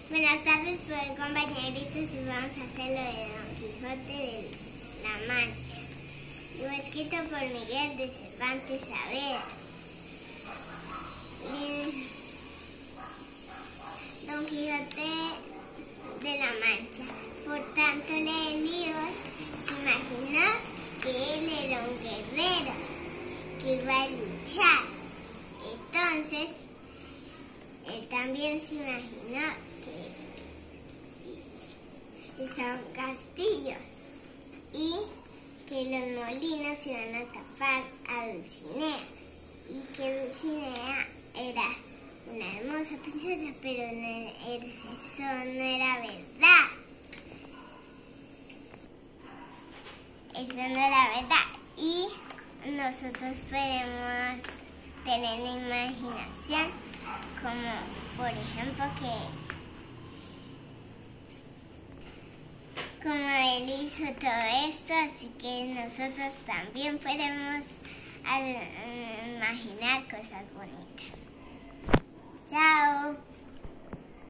Buenas tardes, compañeritos, y vamos a hacer lo de Don Quijote de la Mancha. Fue escrito por Miguel de Cervantes Saavedra. Don Quijote de la Mancha, por tanto lee libros, se imaginó que él era un guerrero que iba a luchar. Entonces, él también se imaginó que estaba un castillo y que los molinos iban a tapar a Dulcinea, y que Dulcinea era una hermosa princesa, pero eso no era verdad. Eso no era verdad. Y nosotros podemos tener una imaginación, como por ejemplo como él hizo todo esto, así que nosotros también podemos imaginar cosas bonitas. Chao.